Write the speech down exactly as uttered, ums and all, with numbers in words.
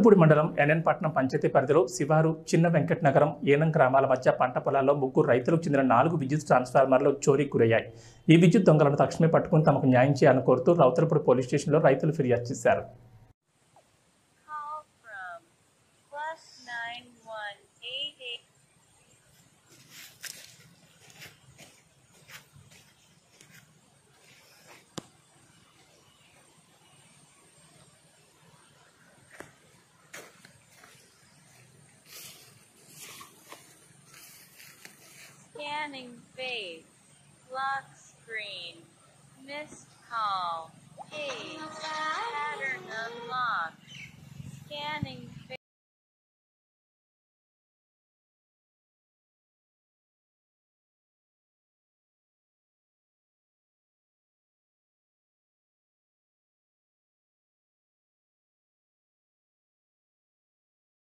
రౌతులపూడి మండలం ఎన్ఎన్ పట్నం పంచాయతీ పరిధిలో శివారు చిన్న వెంకటనగరం ఏనం గ్రామాల మధ్య పంట పొలాల్లో ముగ్గురు రైతులకు చెందిన నాలుగు విద్యుత్ ట్రాన్స్ఫార్మర్లు చోరీకి గురయ్యాయి. ఈ విద్యుత్ దొంగలను తక్షణమే పట్టుకుని తమకు న్యాయం చేయాలని కోరుతూ రౌతులపూడి పోలీస్ స్టేషన్లో రైతులు ఫిర్యాదు చేశారు. Scanning face, lock screen, missed call, page, pattern